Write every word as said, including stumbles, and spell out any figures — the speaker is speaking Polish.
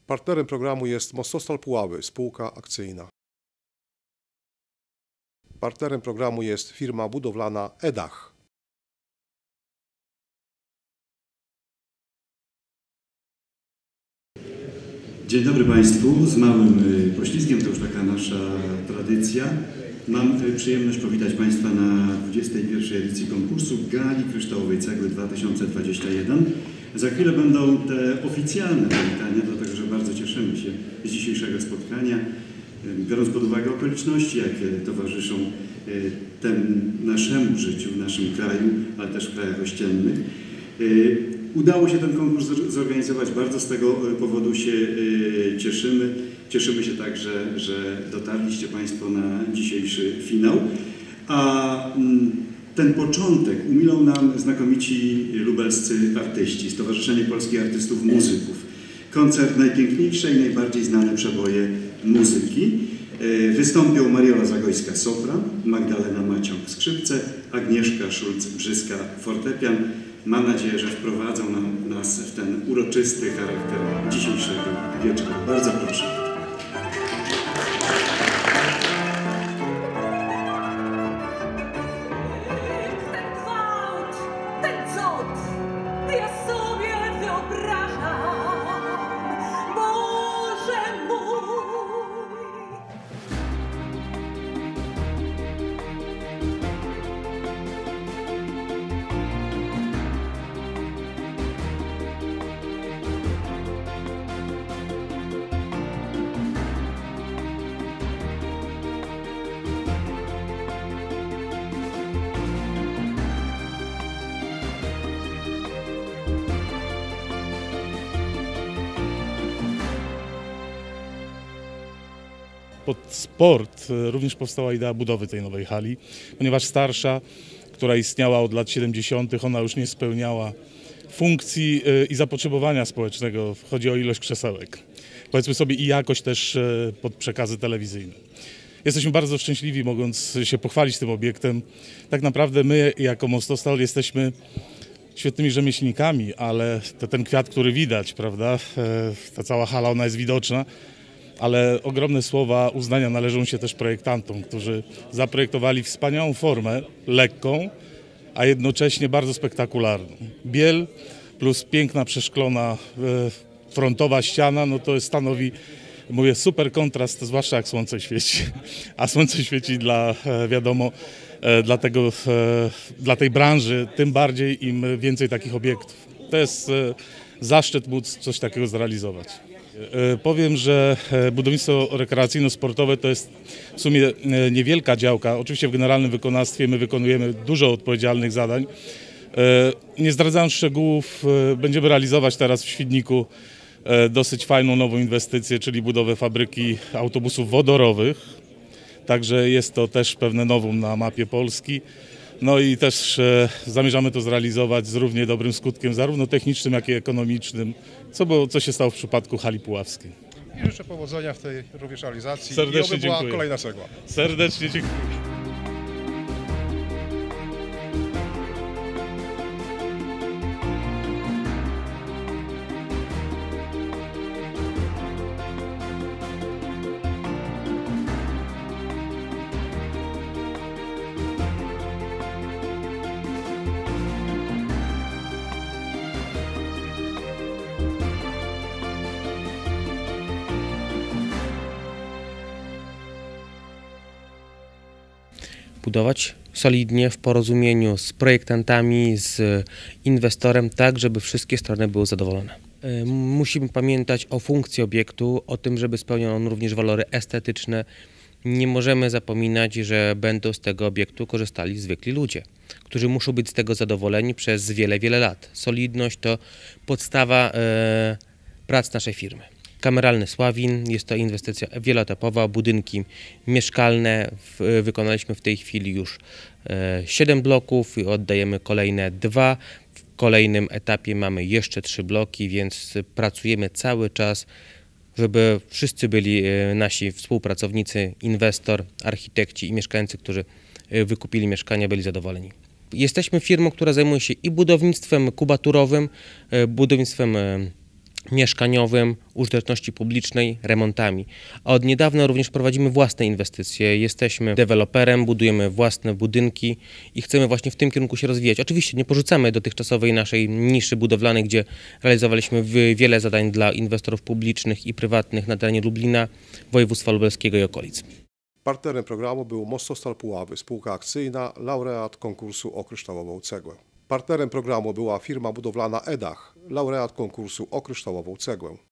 Partnerem programu jest Mostostal Puławy, spółka akcyjna. Partnerem programu jest firma budowlana Edach. Dzień dobry Państwu. Z małym poślizgiem, to już taka nasza tradycja. Mam przyjemność powitać Państwa na dwudziestej pierwszej edycji konkursu Gali Kryształowej Cegły dwa tysiące dwudziesty pierwszy. Za chwilę będą te oficjalne powitania, dlatego że bardzo cieszymy się z dzisiejszego spotkania, biorąc pod uwagę okoliczności, jakie towarzyszą temu naszemu życiu, w naszym kraju, ale też w krajach ościennych. Udało się ten konkurs zorganizować, bardzo z tego powodu się cieszymy. Cieszymy się także, że dotarliście Państwo na dzisiejszy finał. A ten początek umilą nam znakomici lubelscy artyści, Stowarzyszenie Polskich Artystów Muzyków. Koncert najpiękniejsze i najbardziej znane przeboje muzyki. Wystąpią Mariola Zagojska-Sopran, Magdalena Maciąg skrzypce, Agnieszka Szulc-Brzyska fortepian. Mam nadzieję, że wprowadzą nam, nas w ten uroczysty charakter dzisiejszego wieczoru. Bardzo proszę. Pod sport również powstała idea budowy tej nowej hali, ponieważ starsza, która istniała od lat siedemdziesiątych, ona już nie spełniała funkcji i zapotrzebowania społecznego. Chodzi o ilość krzesełek, powiedzmy sobie, i jakość też pod przekazy telewizyjne. Jesteśmy bardzo szczęśliwi, mogąc się pochwalić tym obiektem. Tak naprawdę my jako Mostostal jesteśmy świetnymi rzemieślnikami, ale to ten kwiat, który widać, prawda, ta cała hala, ona jest widoczna. Ale ogromne słowa uznania należą się też projektantom, którzy zaprojektowali wspaniałą formę, lekką, a jednocześnie bardzo spektakularną. Biel plus piękna przeszklona frontowa ściana, no to stanowi, mówię, super kontrast, zwłaszcza jak słońce świeci. A słońce świeci dla, wiadomo, dla, tego, dla tej branży, tym bardziej im więcej takich obiektów. To jest zaszczyt móc coś takiego zrealizować. Powiem, że budownictwo rekreacyjno-sportowe to jest w sumie niewielka działka. Oczywiście w generalnym wykonawstwie my wykonujemy dużo odpowiedzialnych zadań. Nie zdradzając szczegółów, będziemy realizować teraz w Świdniku dosyć fajną nową inwestycję, czyli budowę fabryki autobusów wodorowych. Także jest to też pewne novum na mapie Polski. No i też e, zamierzamy to zrealizować z równie dobrym skutkiem, zarówno technicznym, jak i ekonomicznym, co, było, co się stało w przypadku hali puławskiej. I życzę powodzenia w tej również realizacji. Serdecznie i oby była dziękuję. kolejna cegła. Serdecznie dziękuję. Budować solidnie w porozumieniu z projektantami, z inwestorem, tak żeby wszystkie strony były zadowolone. Musimy pamiętać o funkcji obiektu, o tym, żeby spełniał on również walory estetyczne. Nie możemy zapominać, że będą z tego obiektu korzystali zwykli ludzie, którzy muszą być z tego zadowoleni przez wiele, wiele lat. Solidność to podstawa e, prac naszej firmy. Kameralny Sławin, jest to inwestycja wieloetapowa, budynki mieszkalne. W, wykonaliśmy w tej chwili już e, siedem bloków i oddajemy kolejne dwa. W kolejnym etapie mamy jeszcze trzy bloki, więc pracujemy cały czas, żeby wszyscy byli e, nasi współpracownicy, inwestor, architekci i mieszkańcy, którzy e, wykupili mieszkania, byli zadowoleni. Jesteśmy firmą, która zajmuje się i budownictwem kubaturowym, e, budownictwem e, mieszkaniowym, użyteczności publicznej, remontami. A od niedawna również prowadzimy własne inwestycje. Jesteśmy deweloperem, budujemy własne budynki i chcemy właśnie w tym kierunku się rozwijać. Oczywiście nie porzucamy dotychczasowej naszej niszy budowlanej, gdzie realizowaliśmy wi- wiele zadań dla inwestorów publicznych i prywatnych na terenie Lublina, województwa lubelskiego i okolic. Partnerem programu był Mostostal Puławy, spółka akcyjna, laureat konkursu o kryształową cegłę. Partnerem programu była firma budowlana Edach, laureat konkursu o kryształową cegłę.